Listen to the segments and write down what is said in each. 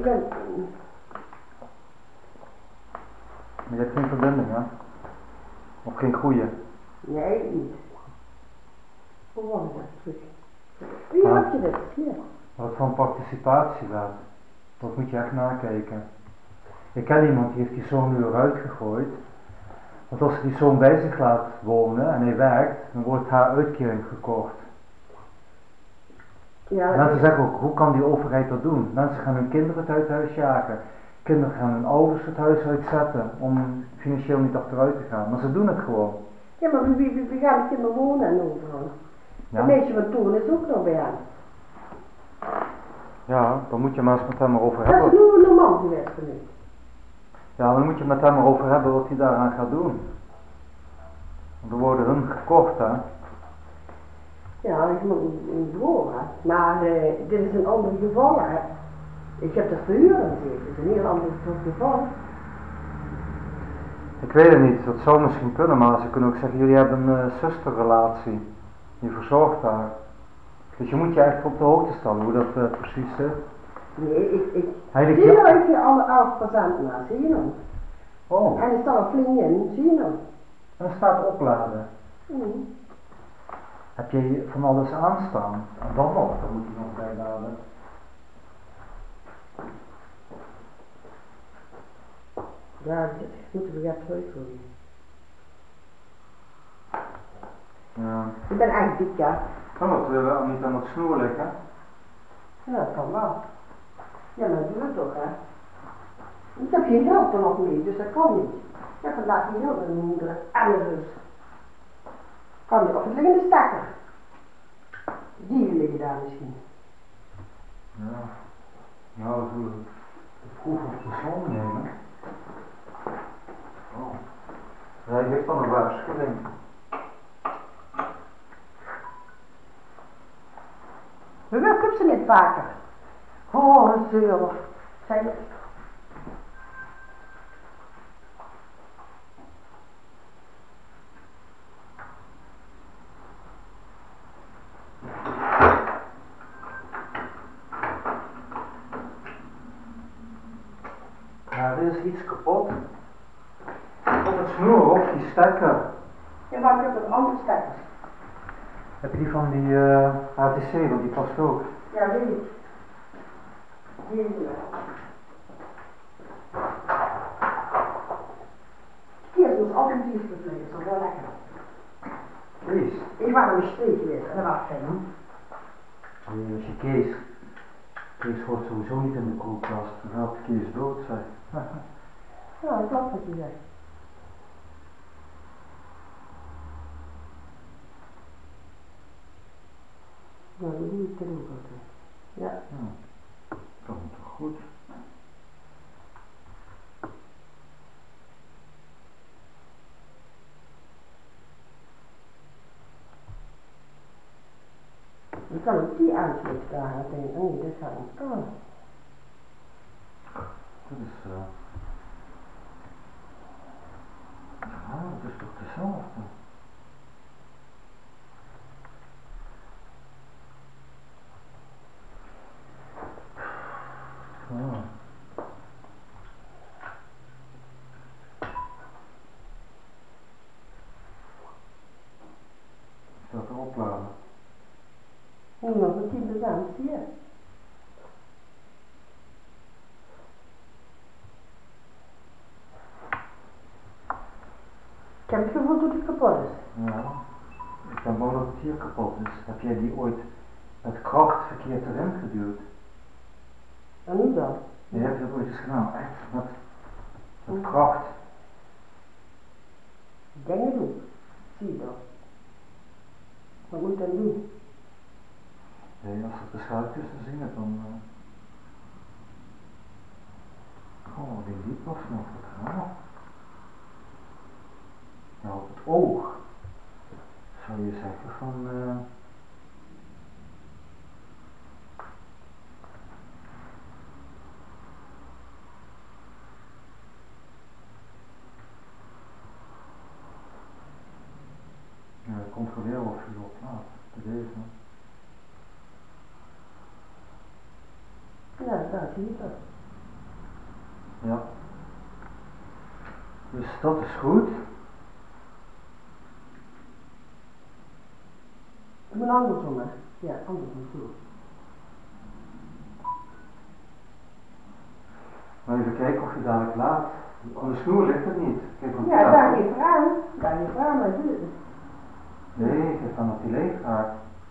ik heb... Maar je hebt geen verbinding, hè? Of geen goede? Nee, niet. Hoe was dat terug? Wie had je dit? Hier. Wat voor een participatiewet? Dat moet je echt nakijken. Ik ken iemand die heeft die zoon nu eruit gegooid. Want als hij die zoon bij zich laat wonen en hij werkt, dan wordt haar uitkering gekort. Ja, Mensen zeggen ook, hoe kan die overheid dat doen? Mensen gaan hun kinderen uit huis jagen. Kinderen gaan hun ouders het huis uitzetten om financieel niet achteruit te gaan. Maar ze doen het gewoon. ja, maar wie gaat de kinderen wonen en overal? Ja? Het meisje van toen is ook nog bij hem. Ja, dan moet je maar eens met hem erover Dat is hebben. nu een man geweest voor nu. Ja, dan moet je met hem erover hebben wat hij daaraan gaat doen. Want er worden hun gekort, hè. Ja, ik moet niet horen. Maar dit is een ander geval, hè. Ik heb dat verhuren gezien. Het is een heel ander geval. Ik weet het niet, dat zou misschien kunnen, maar ze kunnen ook zeggen, jullie hebben een zusterrelatie. Je verzorgt haar. Dus je moet je echt op de hoogte stellen hoe dat precies zit. Nee, ik Hij zie nou even alle 11% na, zie je nog? Oh, En er staat een flink in, zie je nog? en er staat opladen. Mm. Heb je van alles aanstaan? En dan nog, dan moet je nog bijladen. Ja, dat moeten we gaan terugkomen. Ja. Ik ben echt dik, ja. Kan dat wel niet aan het snoer liggen? Ja, dat kan wel. Ja, maar dat doe ik toch, hè. Ik heb geen geld er nog mee, dus dat kan niet. Ik heb vandaag geen geld met mijn moeder en mijn zus. Kan niet, of het ligt in de stekker. Die liggen daar misschien. Ja. Ja, dat is een proef op de zon nemen. Oh. Ja, ik heb van een waarschuwing. Maar wel heb ze niet vaker. Oh, een zeur. Zijn het? Ja, er is iets kapot. Op het snoer, op die stekker. Ja, maar ik heb een andere stekker. Heb je die van die ATC, want die past ook. Ja, weet ik. Die is er. Kees was altijd een diefverpleger, dat was wel lekker. Kees? Ik was een streek geweest en dat was fijn. Nee, als je Kees. Kees hoort sowieso niet in de koelkast. Dan gaat Kees dood, zeg. Ja, dat klopt wat je zegt. Ja, dat doe ik er ook altijd. Ja. Ja, dat is toch goed. Je kan ook die aansluiten daar en denken, oh nee, dat gaat niet kan. Dat is ja, dat is toch dezelfde? Ja. Staat er opladen? Hoe nog een 10% zie je. Ik heb het gevoel dat het kapot is. Ja. Ik ben bang dat het hier kapot is. Heb jij die ooit met kracht verkeerd erin geduwd? En nu dan? Je hebt dat ooit eens gedaan, echt met kracht. Dingen doen. Zie je dat. Wat moet je dan doen? Nee, als het beschadigd is, dan zie je het dan. Oh, die liep was nog wat raar. Nou, op het oog zou je zeggen van. Ja, controleer of je erop laat. Bij deze. Ja, daar zie je dat. Ja. Dus dat is goed. Ik moet andersom, hè? Ja, andersom zo. Maar even kijken of je dadelijk laat. Aan de snoer ligt het niet. Kijk, want Ja, daar heeft aan. Daar heeft aan, maar doe het. Nee, ik heb dan op die leefvraag.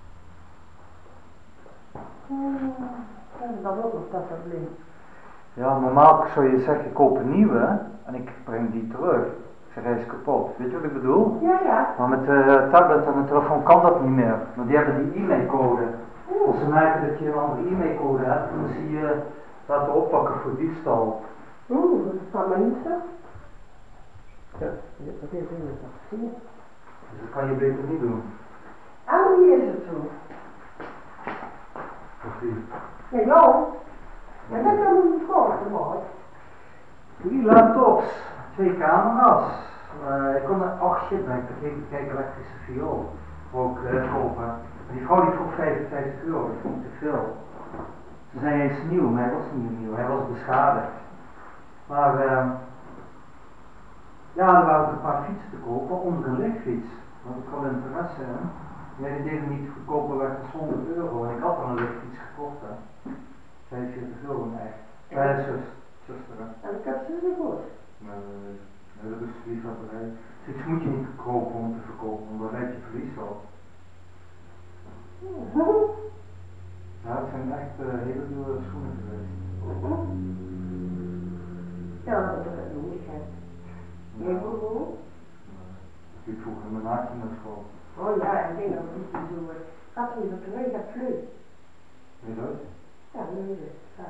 Dat is ook nog dat probleem. Ja, normaal zou je zeggen, ik koop een nieuwe en ik breng die terug. Ik zeg, hij is kapot. Weet je wat ik bedoel? Ja, ja. Maar met de tablet en de telefoon kan dat niet meer. Want die hebben die e-mailcode. Als ze merken dat je een andere e-mailcode hebt, dan zie je laten oppakken voor diefstal. Dat kan maar niet zo. Ja, dat heeft iemand al gezien. Dus dat kan je beter niet doen. En wie is het zo? Of die? Ja, jou. Ja, dat kan me niet volgen, mooi. 3 laptops, 2 camera's. Ik kon een 8 shit ben ik vergeten, kijk, elektrische viool. Ook kopen. En die vrouw die vroeg 55 euro, dat vond ik te veel. Ze zei hij is nieuw, maar hij was niet nieuw, hij was beschadigd. Maar ja, er waren ook een paar fietsen te kopen, onder een lichtfiets. Want ik had interesse in. Ja, die deden niet goedkoper weg dan 100 euro. En ik had al een lichtfiets gekocht, hè. 45 euro echt. Zuster, hè. En ik heb ze weer goed. Nee, dat is liefhebberij. Zoiets moet je niet kopen om te verkopen, want dan rijd je verlies op. Ja, het zijn echt hele dure schoenen geweest. Ja, dat is een moeilijkheid. Nee, hoe? Ik liep vroeger in mijn naakje naar school. Oh ja, ik denk dat het niet zo is. Gaat niet op de weg, dat vleug. Weet je dat? Ja, nee, ja.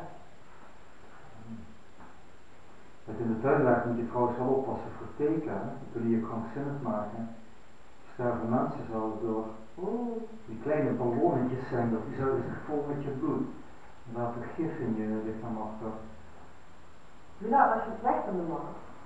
Met in de tuinwerk moet je trouwens wel oppassen voor teken, hè? Dat kun je krankzinnig maken. Sterven mensen zelfs door. Die kleine ballonnetjes zijn dat, die zouden zich vol met je bloed. En laat er gif in je lichaam achter. Ja, als je het weg van de man.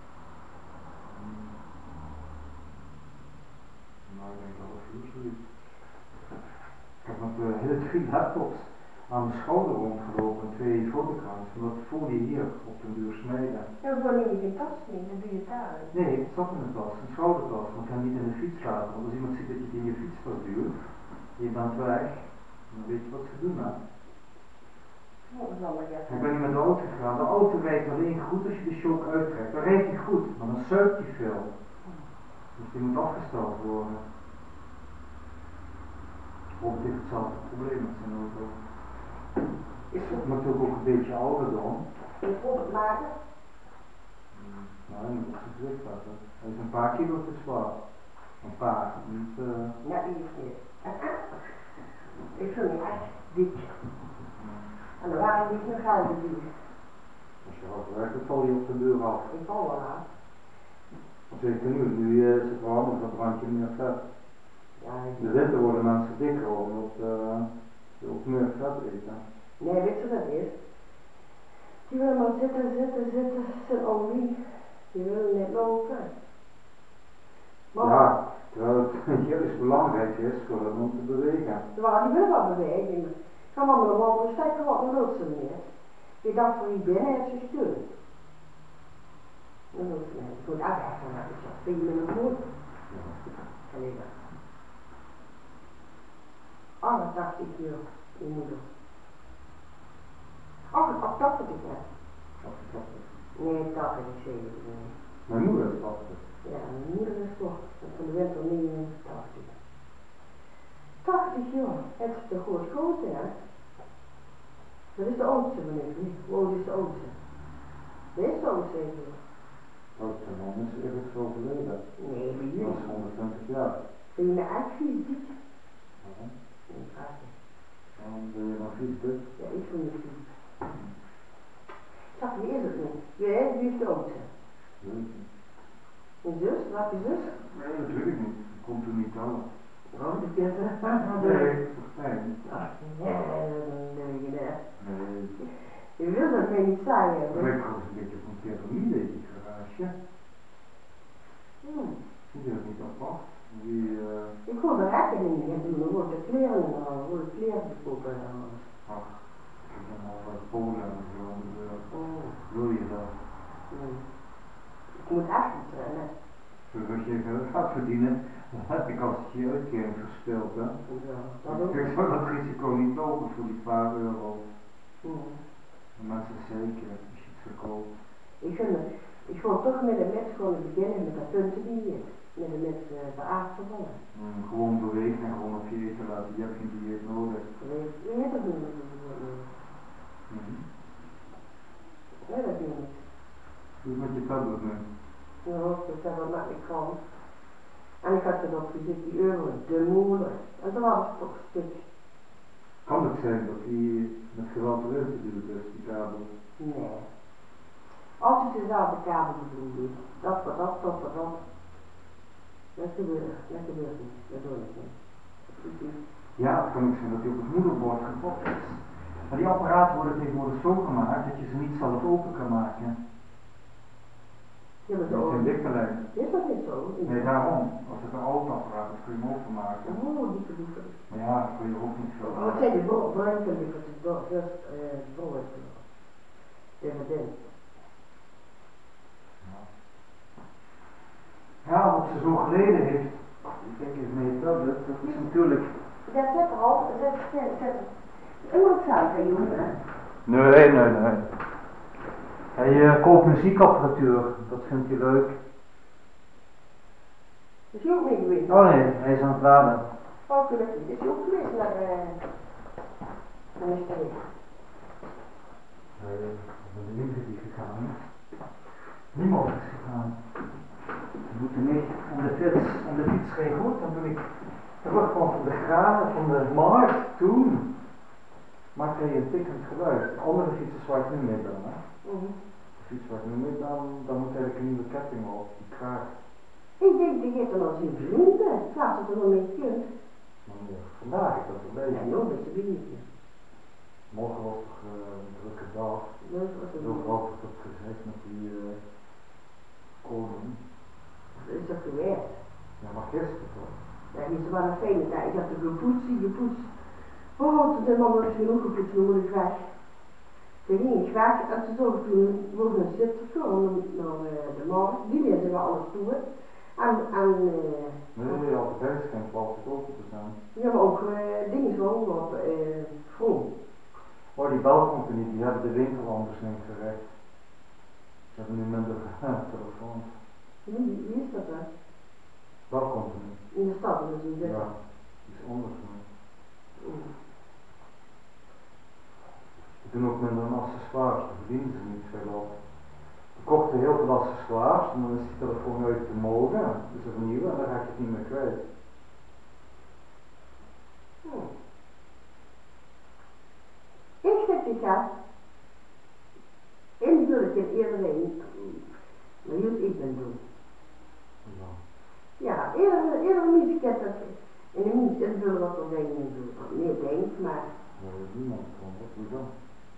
Nou, ik denk dat het goed zoiets. Ik heb nog hele 3 laptops aan mijn schouder rondgelopen, 2 fotocams, en dat voel je hier op den duur smeden. Ja, dan neem je geen tas mee, dan doe je het daar. Nee, het zat in de tas, een schoudertas, maar ik kan niet in de fiets laten, want als iemand ziet dat je het in je fietstas duwt, je bent weg, dan weet je wat ze doen, hè. Dat is allemaal ja. Ik ben niet met de auto gegaan, de auto rijdt alleen goed als je de shock uittrekt, dan rijdt hij goed, maar dan zuipt hij veel. Dus die moet afgesteld worden. Robert heeft hetzelfde probleem met zijn auto. Is het Natuurlijk ook een beetje ouderdom. een voorbeeld maken? Nou, hij moet op zijn gewicht letten. Hij is een paar kilo te zwaar. Een paar, niet Ja, die is niet. Ik vind het echt dik. En dan waren niet meer gelden die. Als je hard werkt, dan val je op de deur af. Ik val wel aan. Zeker nu is het warm, dan brand je meer vet. Ja, In de winter worden mensen dikker omdat ze ook meer vet eten. nee, weet je wat het is? Die willen maar zitten, zijn olie. Die willen niet lopen. Maar Ja, terwijl het juist belangrijk is voor hem om te bewegen. die willen wel bewegen. Ga maar naar boven, stekken wat, dan wil ze niet. Je dacht voor je binnen heeft ze stuur. Dan wil ze niet. Het moet afwachten, maar ik zeg, vind je me nog goed? Alleen maar. 88 euro, je moeder. 88 jaar. Nee, 80 is zeker. Mijn moeder is 80. Ja, mijn moeder is toch van de winter 89. 80 jaar, het is toch goed groot, hè? Dat is de oudste van ik. Hoe oud is de oudste? Dat is de oudste even. Oudste man is ergens overleden. Nee, bij Dat jullie. is 120 jaar. Ben je me echt vies dik? Ja. Nee, prachtig. Dan ben je nog vies dik. Ja, ik vind het vies. Zeg, wie is het nu? Wie is de oudste? Weet ik niet. Een zus? Wat is zus? Nee, dat weet ik niet. Dat komt er niet aan. Oh, die kinderen. Nee, dat is toch fijn? Ach, nee, nee. Nee. Je wil dat mij niet zeggen. Dat lijkt trouwens een beetje op een piramide, die garage. Zie je dat niet apart? Ik wil de rekening niet doen, dan wordt de kleren en dan wordt de kleren verkopen en alles. Ach, ik heb dan al Polen en zo aan de deur. Wil je dat? verdienen, dan heb ik als je uitkering verspeeld. Hè. Ja, dat ook. Ik zou dat risico niet lopen voor die paar euro. Mm. De mensen zeker, als je het verkoopt. Ik wil toch met de mens gewoon beginnen met dat punten die je hebt. Met de mens veraard te vallen. Gewoon bewegen en gewoon op je eten laten, je hebt geen dieet nodig. Je hebt het niet met die nodig. Nee, dat doe ik niet. Doe met je tablet nu. Nou, dat is wel makkelijk kan. En ik had erop gezet, die euro, de moeder. En toen was het toch een stuk. Kan het zijn dat die met geweld erin geduwd is, die kabel? Nee. Altijd dezelfde kabel bedoeld. Dat voor dat, dat voor dat. Dat gebeurt niet. Dat doe ik niet. Ja, het kan ook zijn dat die op het moederbord gepopt is. Maar die apparaten worden tegenwoordig zo gemaakt dat je ze niet zelf open kan maken. Ja, maar Dat zijn dikke lijnen. Is dat niet zo? Nee, daarom. Als het een oud apparaat is, kun je hem openmaken. Oh, diepe. Maar ja, dan kun je ook niet veel. Wat zijn die bruinkellippers? Dat is volk. Dividend. Ja, wat ze zo geleden heeft, ik denk even naar je tablet, dat is natuurlijk... Dat zit er al, zet. Je moet het zelf gaan doen, hè? Nee. Hij koopt muziekapparatuur, dat vindt hij leuk. Is je ook mee geweest? Oh nee, hij is aan het laden. Oh, gelukkig. Is je ook geweest naar de stad? Nee, ik ben de winkel die gegaan. Niemand is gegaan. We moeten niet om de fiets geen goed, dan ben ik terugkwam van de graven van de markt toen. Maakte hij een tikkend geluid. Andere fietsen waar ik nu mee ben, hè. De fiets waar ik nu mee ben, dan moet eigenlijk een nieuwe ketting op, die kraakt. Ik denk, die heeft dan al zijn vrienden. Laat het er nog mee kind. Maar nee, vandaag is dat een beetje. Ja, nog met zijn vriendje. Morgen was toch een drukke dag. Dat was het. Zo had ik dat gezegd met die koning. Dat is toch geweest? Ja, maar gisteren toch? Ja, die waren een fijne tijd. Ik had de gepoetst. Oh, toen zei mama, is genoeg gepoetst, nu moet ik weg. Toen ging ik weg en toen wilde een zitterstoel naar de markt. Die leerden we alles toe. Nee, je had de bergschijn altijd open te zijn. Ja, maar ook dingen zo op groen. Oh, die belcompagnie, die hebben de winkel anders neergerecht. Ze hebben nu minder telefoons. Wie is dat dan? Belcompagnie. In de stad, dus in de Ja, die is anders nu. Die doen ook minder aan accessoires, daar verdienen ze niet veel op. We kochten heel veel accessoires en dan is die telefoon uit de mode, dus er een nieuwe en dan raak je het niet meer kwijt. Ik zeg die gast, invullen in iedereen, maar jullie ik ben doen. Ja. Ja, eerder een muzieket dat in de muziek invullen wat er zijn invullen. Meer denkt, maar. Ja, dat is niemand van, wat doe je dan?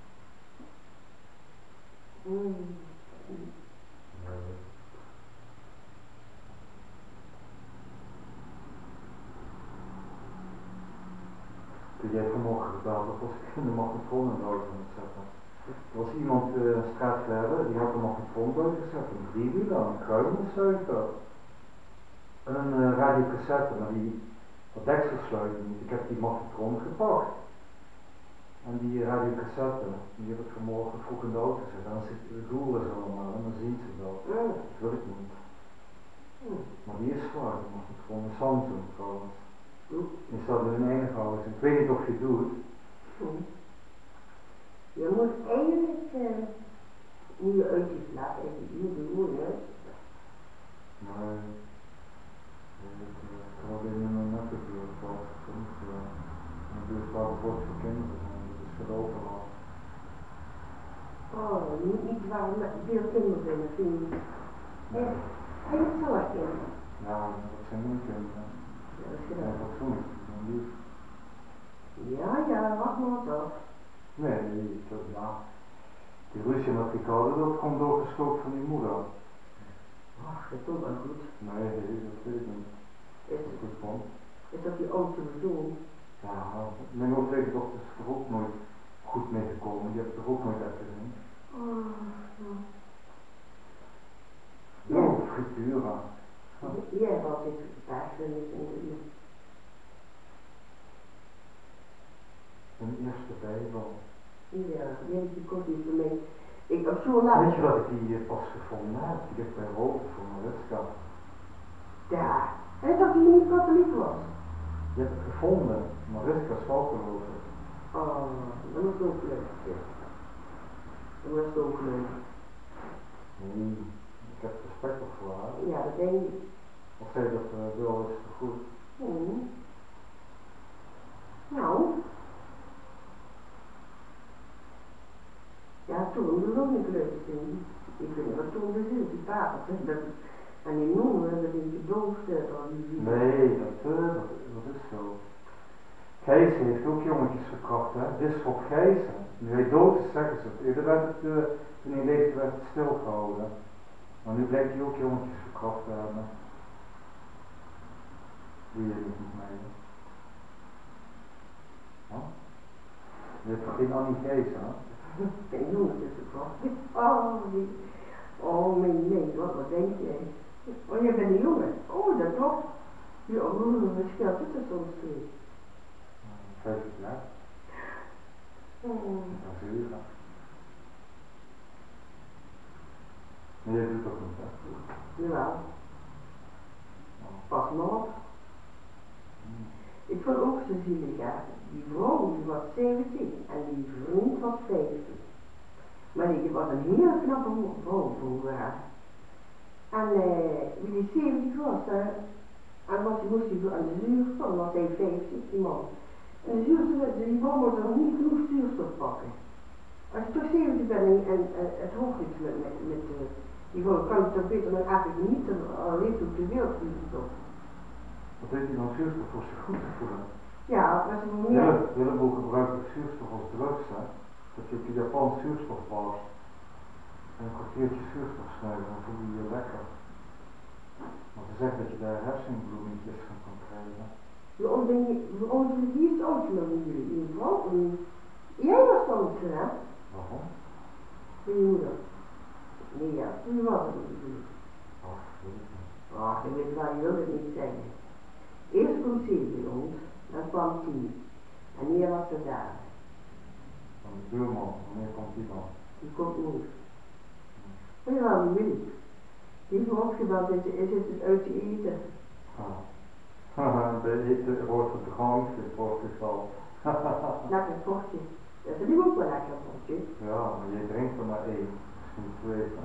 Toen jij vanmorgen gebeld, dat was ik in de magnetron in de auto aan het zetten. Er was iemand een straat verder, die had de magnetron buiten gezet, een driewieler, een kruimelsuiker. Een radiocassette, maar dat deksel sluit niet. Ik heb die magnetron gepakt. En die radiocassette, die heb ik vanmorgen vroeg in de auto gezet. En dan roeren ze allemaal en dan zien ze dat. Dat wil ik niet. Maar die is zwaar, die magnetron, een Samsung trouwens. Die staat in een enige huis. Ik weet niet of je het doet. Je moet eigenlijk nieuwe uitjes laten en je moet de woorden uit. Maar ik kan alleen in mijn netten doen, zoals soms. Dan doe ik wel voor kinderen en dat is gelopen al. Oh, niet waar veel kinderen zijn, dat vind ik. Hij heeft zelf kinderen. Ja, dat zijn mijn kinderen. Ja, dat is Ja, gedaan. dat voel ik, dat is lief. Ja, wacht maar wat af. Nee, ja. Die ruzie met Ricardo, dat komt doorgestookt van die moeder. Ach, dat komt wel goed. Nee, dat weet ik niet. Is, Dat is gewoon. is dat die auto doen? Ja, mijn overleefdochter is er ook nooit goed mee gekomen. Die heb ik er ook nooit uit gezien. Ja. Frituura. Jij hebt altijd is in Een eerste Bijbel. ja, die kost niet voor mij. Ik heb zo laat. Weet je dat ik die pas gevonden heb? Die ligt bij Roken voor Mariska. Ja, hij dacht dat hij niet katholiek was. Je hebt het gevonden, Mariska is wel geloof ik. Oh, dat was ook leuk. Dat was ook leuk. Nee, ik heb respect voor haar. Ja, dat denk ik. Als zij dat wil, is het goed. Nou. Ja, toen was ook niet leuk. Ik vind dat toen bezig, die papers. En die noemen dat in de doofstel. Nee, dat is zo. Gijzen heeft ook jongetjes verkracht, hè? Bisschop Gijzen. Nu hij dood is, zeggen ze het. Eerder werd het, toen hij leefde, werd het stilgehouden. Maar nu blijkt hij ook jongetjes verkracht te hebben. Doe je het niet mee? Ja? Je hebt toch geen Annie Gijzen, hè? Geen jongetjes verkracht. Oh, nee, wat denk jij? Oh, jij bent een jongen. Oh, dat klopt. Ja, wat scheelt het er soms mee? 50 jaar. Dat is heel graag. Nee, jij doet dat niet, hè? Jawel. Pas maar op. Ik vond ook zo zielig, hè. Die vrouw die was 17 en die vriend was 15. Maar die was een heel knappe vrouw voor haar. En wie die 70 was, en moest hij aan de zuurstof, dan was hij 50, die man. En de zuurstof, die man moet nog niet genoeg zuurstof pakken. Als je toch 70 bent en het hoeft niet met die vrouw, kan je toch beter dan eigenlijk niet al leeft op de wereld zuurstof. Wat heeft hij dan zuurstof voor zich goed te voelen? Ja, als je meer... Heleboel gebruiken zuurstof als drugs, hè. Dat je op de Japan zuurstofbars en een kwartiertje zuurstof snuiven, dan voel je je lekker. Maar ze zeggen dat je daar hersenbloedingjes van kan krijgen. Waarom is die iets oud dan jullie vrouw? Jij was dan niet hè? Waarom? Je moeder. Nee, ja, toen was het niet. Ach, weet ik niet. Ach, je weet waar, je wil het niet zeggen. Eerst komt 7 bij ons, dan kwam 10. En hier was ze daar. Van de buurman, wanneer komt die dan? Die komt nooit. Maar ja, die wil ik. Die heeft me opgebeld en is het uit te eten. De eten wordt op de gang in Portugal. Lekker potje. Dat is ook wel lekker potje. Ja, maar je drinkt er maar 1, misschien 2. Hè?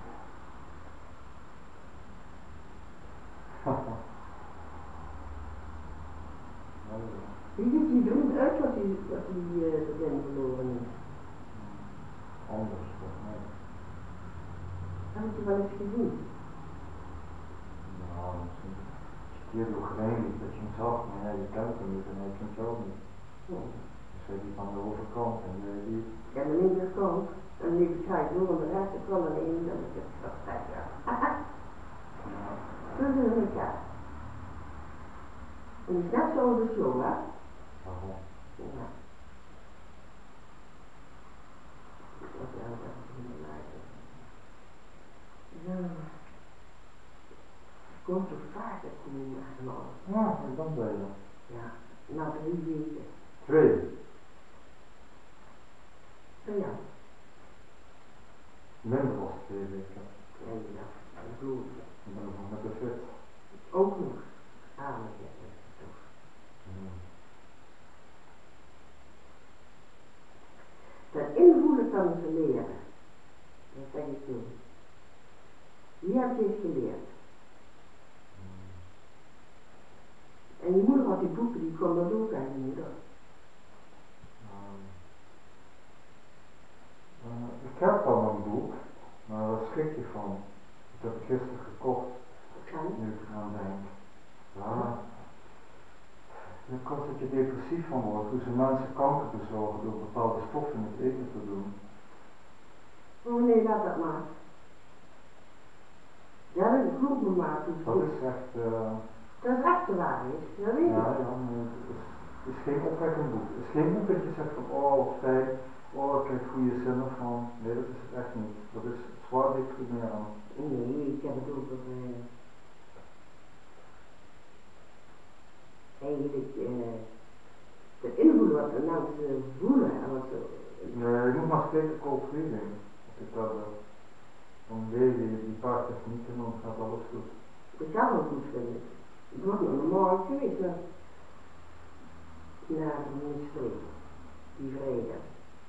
Die ziet die vriend uit wat hij erin verloren is. Anders, nee. Heb je wel eens gezien? Nou, misschien. Hier door gereinigd dat je hem zag, maar ja, je kent hem niet en hij kent jou niet. Dus hij liep aan de overkant en jij liep. Ja, aan de linkerkant. En dan liep ik gelijk door aan de rechterkant en één en ik heb dat trekken. Dat is een elkaar. En die is net zo de show, hè? Waarom? Ja. Dat is wel even maken. Ja. Komt toch vaker komen en alles. Ja, dan ben je. Ja, na 3 weken. 2. Ja. Minder was 2 weken. Ja, dat bedoel ik. Ik ben nog met de fit. Ook nog. Aanleggen, toch. Dat invoelen kan ze leren. Dat zeg ik toen. Wie heb je geleerd? En je moeder had die boeken, die kwam dat ook aan je moeder. Ik heb al een boek, maar daar schrik je van. Ik heb het gisteren gekocht, nu ik eraan denk. Ja, je kost dat je depressief van wordt, hoe ze mensen kanker bezorgen door bepaalde stoffen in het eten te doen. Oh nee, laat dat maar. Ja, dat is goed me maar. Dat is echt... dat is echt de waarheid, dat weet ik. Ja, het is geen opwekkend boek. Het is geen boek dat je zegt van, oh wat fijn, oh ik krijg goede zinnen van. Nee, dat is het echt niet. Dat is zwaar deprimerend. Nee, ik heb het over... je moet maar steeds koolvrij zijn. Als ik dat dan leer je die paar technieken en dan gaat alles goed. Ik ga wel goed vinden. Ik was nog normaal geweest naar de ministerie, die vrede.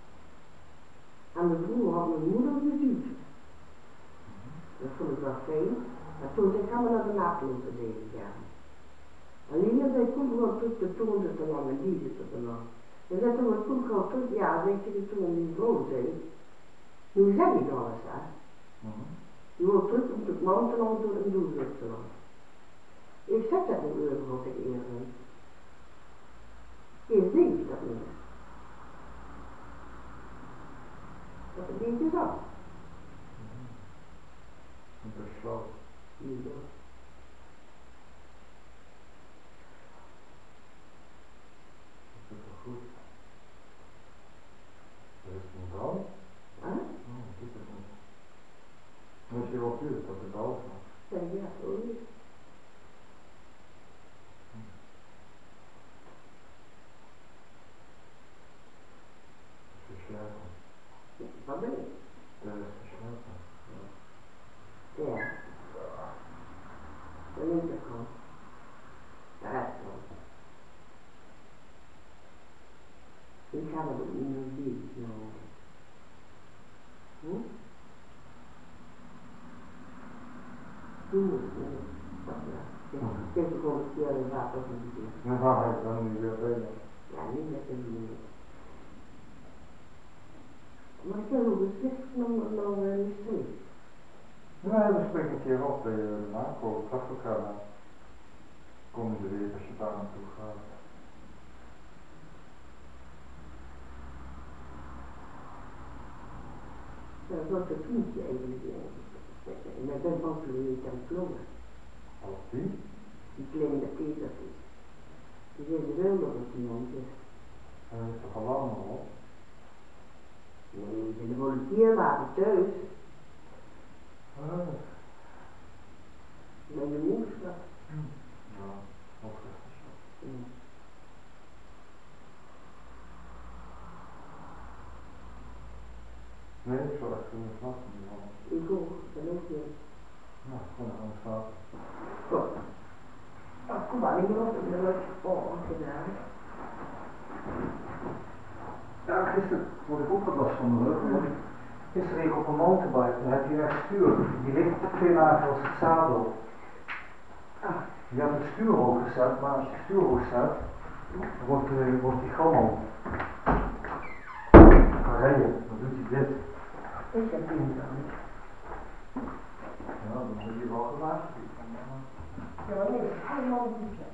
En de vroeger had mijn moeder muziek. Dat vond ik wel fijn. Maar toen zei ik, ga maar naar de nachtlopen deze gaan. En hier zei ik, kom gewoon terug, de toon zit er lang en die zit er lang. En zei toen, kom gewoon terug, ja, weet je, de toon die vrouw zei. Nu zeg ik alles, hè. Je wordt terug op het mountain door een doelwit te lang. Ik zeg dat niet overal te eren. Eerst deed ik dat niet. Dat deed je zo. Dat is flauw. Ja. Dat is toch goed? Dat is een vrouw? Huh? Oh, dat is het niet. Dat is je wel puur, dat is alles nog. Ja, zo is het. Dat is verslepen. Wat ben ik? Dat is verslepen. Ja. De linkerkant. De rechterkant. Ik ga dat ook niet meer zien. Hm? Ik heb gewoon een keer een water van die keer. Dan ga ik dan nu weer bij. Ja, niet met een minuut. Maar ik heb ook een slecht nog mysterie. Nee, we spreken een keer op bij de Marco, Trafficana. Komende week als je daar naartoe gaat. Dat wordt een kindje eigenlijk. En ik ben van toen niet aan het klommen. Als die? Die kleine petertjes. Die zijn wel nog een kindje. En dat is toch al lang al? Nee, in de volunteerwagen thuis. Met de moeder. Ja, ook rustig. Nee, ik zal echt kunnen slapen. Ik ook, dat ook niet. Nou, gewoon gaan slapen. Goed. Ach, kom maar, ik ben ook in de lucht. Oh, gedaan. Ja, gisteren word ik ook wat last van de rug. Gisteren reed ik op een mountainbike, dan heb je een stuur. Die ligt veel lager als het zadel. Je hebt het stuur hoog gezet, maar als je het stuur hoog zet, dan wordt die gammel. Dan rijden, dan doet hij dit. Ik heb die niet aan. Ja, dan moet je wel gewaarschuwd. Ja, nee, dat is helemaal niet.